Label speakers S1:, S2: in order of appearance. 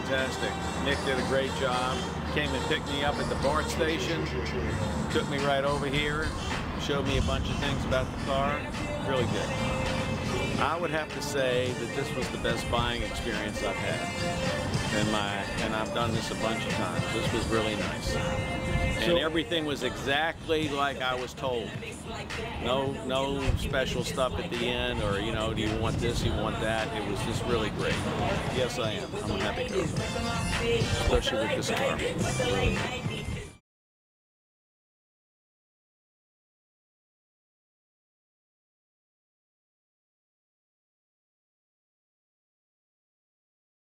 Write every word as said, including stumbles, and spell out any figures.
S1: fantastic. Nick did a great job. Came and picked me up at the BART station, took me right over here, showed me a bunch of things about the car. Really good. I would have to say that this was the best buying experience I've had in my, and I've done this a bunch of times. This was really nice. And everything was exactly like I was told. No, no special stuff at the end, or, you know, do you want this, you want that. It was just really great. Yes, I am. I'm a happy girl. Especially with this car. Really.